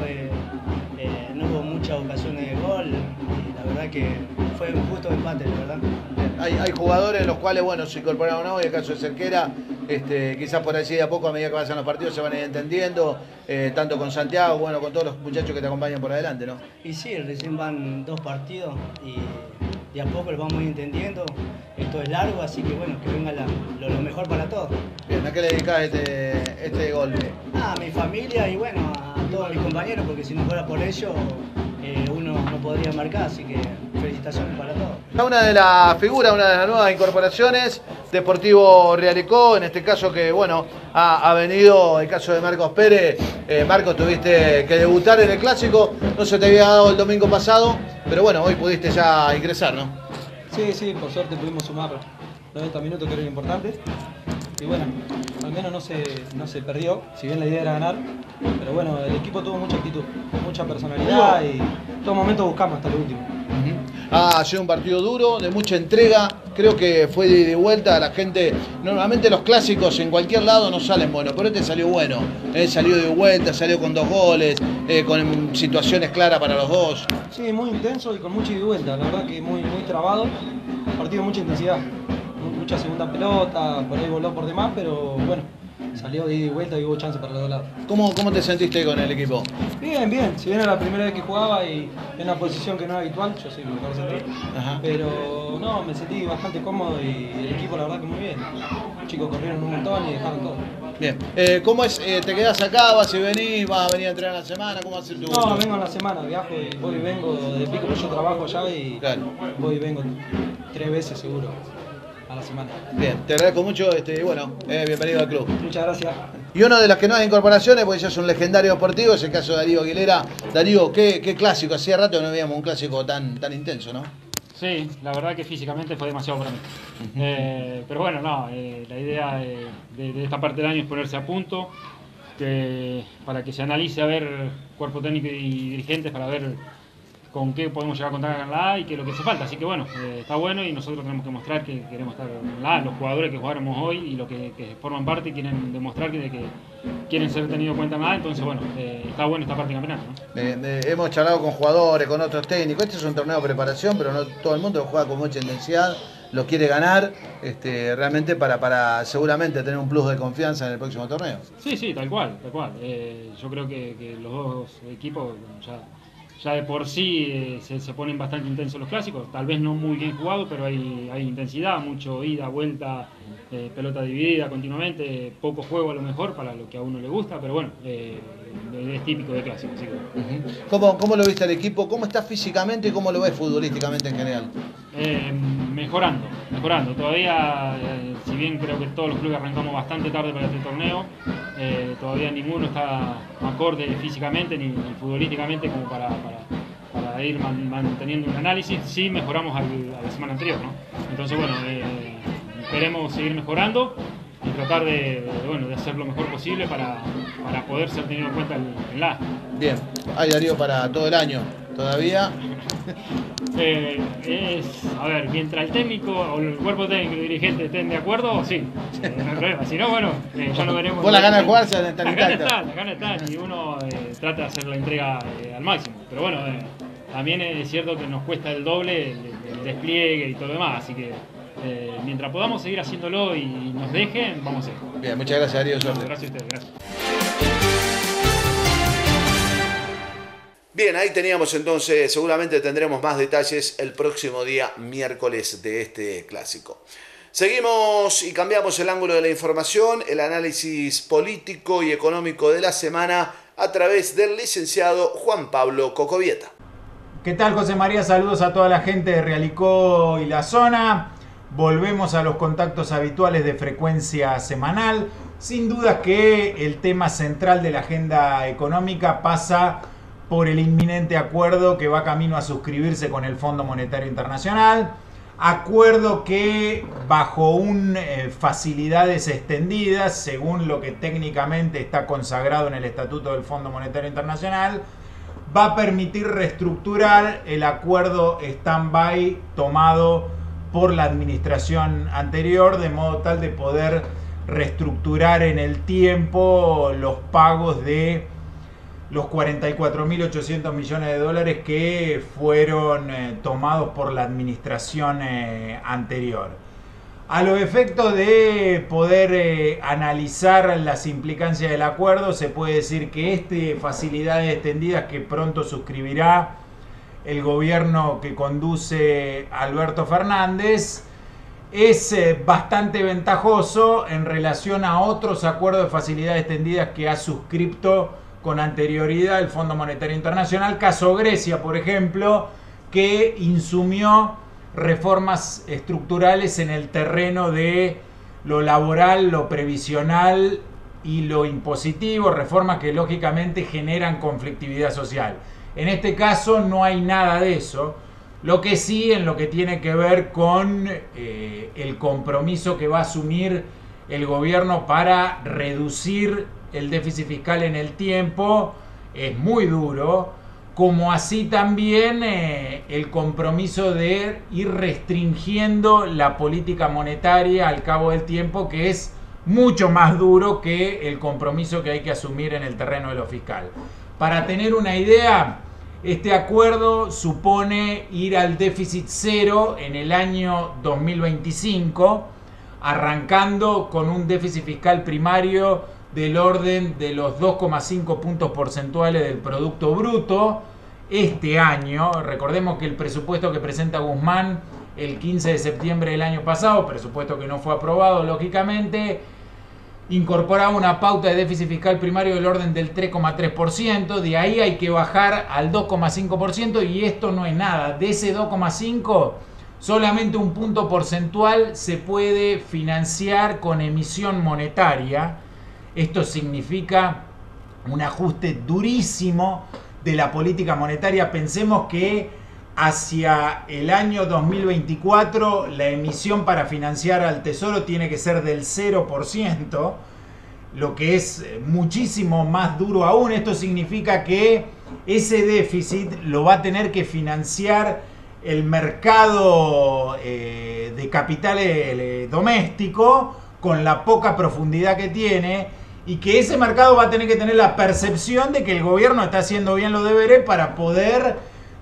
no hubo muchas ocasiones de gol y la verdad que fue un justo empate, la verdad. Hay jugadores los cuales, bueno, se incorporaron hoy, el caso de Cerquera, quizás por así de a poco, a medida que pasan los partidos, se van a ir entendiendo, tanto con Santiago, bueno, con todos los muchachos que te acompañan por adelante, ¿no? Y sí, recién van 2 partidos y de a poco los vamos entendiendo. Esto es largo, así que bueno, que venga lo mejor para todos. Bien, ¿a qué le dedicás este gol? A mi familia y bueno, a todos mis compañeros, porque si no fuera por ellos, uno no podría marcar, así que felicitaciones para todos. Una de las figuras, una de las nuevas incorporaciones, Deportivo Realicó, en este caso que bueno, ha venido el caso de Marcos Pérez. Marcos, tuviste que debutar en el Clásico, no se te había dado el domingo pasado, pero bueno, hoy pudiste ya ingresar, ¿no? Sí, por suerte pudimos sumar 90 minutos que eran importantes. Y bueno, al menos no se perdió, si bien la idea era ganar. Pero bueno, el equipo tuvo mucha actitud, mucha personalidad y en todo momento buscamos hasta el último. Ha sido un partido duro, de mucha entrega, creo que fue de ida y vuelta. La gente, normalmente los clásicos en cualquier lado no salen buenos, pero este salió bueno, salió de vuelta, salió con 2 goles, con situaciones claras para los dos. Sí, muy intenso y con mucha ida y vuelta, la verdad que muy trabado, partido de mucha intensidad, mucha segunda pelota, por ahí voló por demás, pero bueno, salió de ida y vuelta y hubo chance para los dos lados. ¿Cómo te sentiste con el equipo? Bien, si bien era la primera vez que jugaba y en una posición que no era habitual, yo soy mejor central, pero no, me sentí bastante cómodo y el equipo la verdad que muy bien. Los chicos corrieron un montón y dejaron todo. Bien, ¿cómo es? ¿Te quedás acá, vas y venís, vas a venir a entrenar la semana? ¿Cómo haces tu...? No, vengo en la semana, viajo y voy y vengo de Pico, porque yo trabajo allá y voy y vengo 3 veces seguro a la semana. Bien, te agradezco mucho, bueno, bienvenido al club. Muchas gracias. Y uno de las que nuevas incorporaciones, porque ya es un legendario deportivo, es el caso de Darío Aguilera. Darío, qué clásico, hacía rato que no veíamos un clásico tan intenso, ¿no? Sí, la verdad que físicamente fue demasiado para mí. Pero bueno, no, la idea de esta parte del año es ponerse a punto, para que se analice a ver cuerpo técnico y dirigentes, para ver con qué podemos llegar a contar en la A y qué es lo que hace falta. Así que bueno, está bueno y nosotros tenemos que mostrar que queremos estar en la A. Los jugadores que jugáramos hoy y los que forman parte quieren demostrar que quieren ser tenidos en cuenta en la A. Entonces bueno, está bueno esta parte del campeonato, ¿no? Hemos charlado con jugadores, con otros técnicos. Este es un torneo de preparación, pero no todo el mundo lo juega con mucha intensidad, lo quiere ganar, realmente para seguramente tener un plus de confianza en el próximo torneo. Sí, tal cual. Yo creo que los dos equipos ya de por sí se ponen bastante intensos los clásicos, tal vez no muy bien jugados, pero hay intensidad, mucho ida, vuelta, pelota dividida continuamente, poco juego a lo mejor para lo que a uno le gusta, pero bueno, es típico de clásicos. Así que... ¿Cómo lo viste al equipo? ¿Cómo está físicamente y cómo lo ves futbolísticamente en general? Mejorando. Todavía, si bien creo que todos los clubes arrancamos bastante tarde para este torneo, todavía ninguno está acorde físicamente ni futbolísticamente como para ir manteniendo un análisis. Sí mejoramos a la semana anterior, ¿no? Entonces bueno, esperemos seguir mejorando y tratar de hacer lo mejor posible para poder ser tenido en cuenta en la A. Bien, hay Darío para todo el año, todavía. A ver, mientras el técnico o el cuerpo técnico y dirigente estén de acuerdo, sí, no hay problema. Si no, bueno, ya lo veremos. Vos la gana de jugarse están intactas. Las ganas están y uno trata de hacer la entrega al máximo. Pero bueno, también es cierto que nos cuesta el doble el despliegue y todo lo demás, así que mientras podamos seguir haciéndolo y nos dejen, vamos a hacer. Bien, muchas gracias, Darío. Suerte. Gracias a ustedes, gracias. Bien, ahí teníamos entonces, seguramente tendremos más detalles el próximo día miércoles de este clásico. Seguimos y cambiamos el ángulo de la información, el análisis político y económico de la semana a través del licenciado Juan Pablo Cocovieta. ¿Qué tal, José María? Saludos a toda la gente de Realicó y la zona. Volvemos a los contactos habituales de frecuencia semanal. Sin duda que el tema central de la agenda económica pasa por el inminente acuerdo que va camino a suscribirse con el Fondo Monetario Internacional. Acuerdo que bajo facilidades extendidas, según lo que técnicamente está consagrado en el Estatuto del Fondo Monetario Internacional, va a permitir reestructurar el acuerdo stand-by tomado por la administración anterior, de modo tal de poder reestructurar en el tiempo los pagos de los 44.800 millones de dólares que fueron tomados por la administración anterior. A los efectos de poder analizar las implicancias del acuerdo, se puede decir que facilidades extendidas que pronto suscribirá el gobierno que conduce Alberto Fernández es bastante ventajoso en relación a otros acuerdos de facilidades extendidas que ha suscrito con anterioridad el Fondo Monetario Internacional, caso Grecia, por ejemplo, que insumió reformas estructurales en el terreno de lo laboral, lo previsional y lo impositivo, reformas que lógicamente generan conflictividad social. En este caso no hay nada de eso, lo que sí en lo que tiene que ver con el compromiso que va a asumir el gobierno para reducir el déficit fiscal en el tiempo es muy duro, como así también el compromiso de ir restringiendo la política monetaria al cabo del tiempo, que es mucho más duro que el compromiso que hay que asumir en el terreno de lo fiscal. Para tener una idea, este acuerdo supone ir al déficit cero en el año 2025, arrancando con un déficit fiscal primario del orden de los 2,5 puntos porcentuales del Producto Bruto este año. Recordemos que el presupuesto que presenta Guzmán el 15 de septiembre del año pasado, presupuesto que no fue aprobado lógicamente, incorporaba una pauta de déficit fiscal primario del orden del 3,3%, de ahí hay que bajar al 2,5% y esto no es nada. De ese 2,5%, solamente un punto porcentual se puede financiar con emisión monetaria. Esto significa un ajuste durísimo de la política monetaria. Pensemos que hacia el año 2024 la emisión para financiar al Tesoro tiene que ser del 0%, lo que es muchísimo más duro aún. Esto significa que ese déficit lo va a tener que financiar el mercado de capitales doméstico con la poca profundidad que tiene, y que ese mercado va a tener que tener la percepción de que el gobierno está haciendo bien los deberes para poder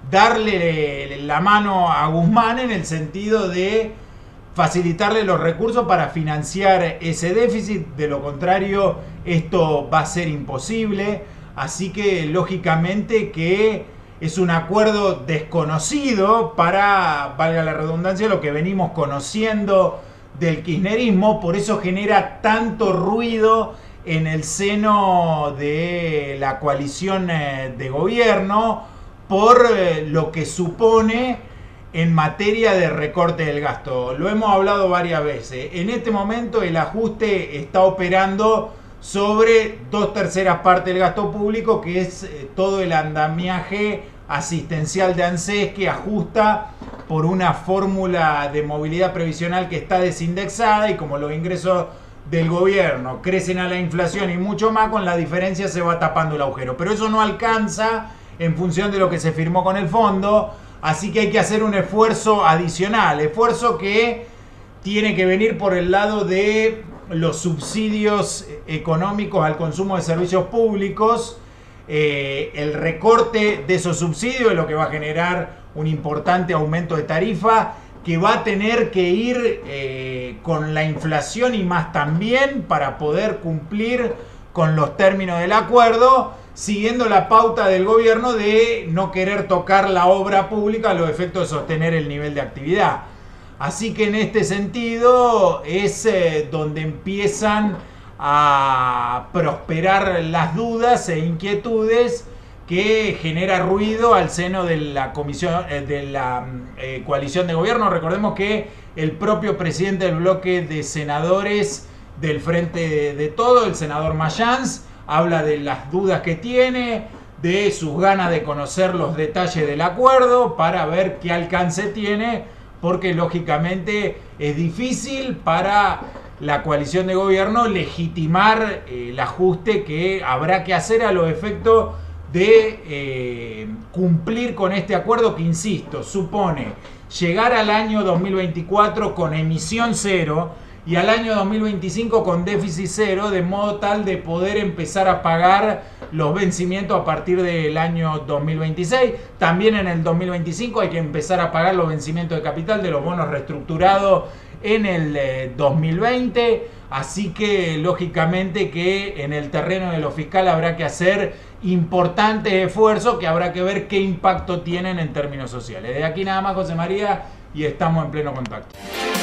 darle la mano a Guzmán en el sentido de facilitarle los recursos para financiar ese déficit. De lo contrario, esto va a ser imposible. Así que lógicamente que es un acuerdo desconocido para, valga la redundancia, lo que venimos conociendo del kirchnerismo. Por eso genera tanto ruido en el seno de la coalición de gobierno, por lo que supone en materia de recorte del gasto. Lo hemos hablado varias veces. En este momento el ajuste está operando sobre 2/3 partes del gasto público, que es todo el andamiaje asistencial de ANSES, que ajusta por una fórmula de movilidad previsional que está desindexada, y como los ingresos del gobierno crecen a la inflación y mucho más, con la diferencia se va tapando el agujero. Pero eso no alcanza en función de lo que se firmó con el fondo, así que hay que hacer un esfuerzo adicional, esfuerzo que tiene que venir por el lado de los subsidios económicos al consumo de servicios públicos. El recorte de esos subsidios es lo que va a generar un importante aumento de tarifa, que va a tener que ir con la inflación y más también para poder cumplir con los términos del acuerdo, siguiendo la pauta del gobierno de no querer tocar la obra pública a los efectos de sostener el nivel de actividad. Así que en este sentido es donde empiezan a prosperar las dudas e inquietudes que genera ruido al seno de la comisión de la coalición de gobierno. Recordemos que el propio presidente del bloque de senadores del Frente de Todo, el senador Mayans, habla de las dudas que tiene, de sus ganas de conocer los detalles del acuerdo para ver qué alcance tiene, porque lógicamente es difícil para la coalición de gobierno legitimar el ajuste que habrá que hacer a los efectos de cumplir con este acuerdo que, insisto, supone llegar al año 2024 con emisión cero y al año 2025 con déficit cero, de modo tal de poder empezar a pagar los vencimientos a partir del año 2026. También en el 2025 hay que empezar a pagar los vencimientos de capital de los bonos reestructurados en el 2020. Así que lógicamente que en el terreno de lo fiscal habrá que hacer importantes esfuerzos que habrá que ver qué impacto tienen en términos sociales. De aquí nada más, José María, y estamos en pleno contacto.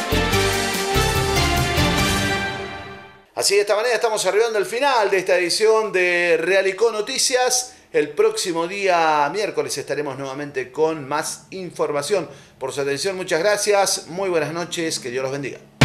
Así de esta manera estamos arribando al final de esta edición de Realicó Noticias. El próximo día miércoles estaremos nuevamente con más información. Por su atención, muchas gracias, muy buenas noches, que Dios los bendiga.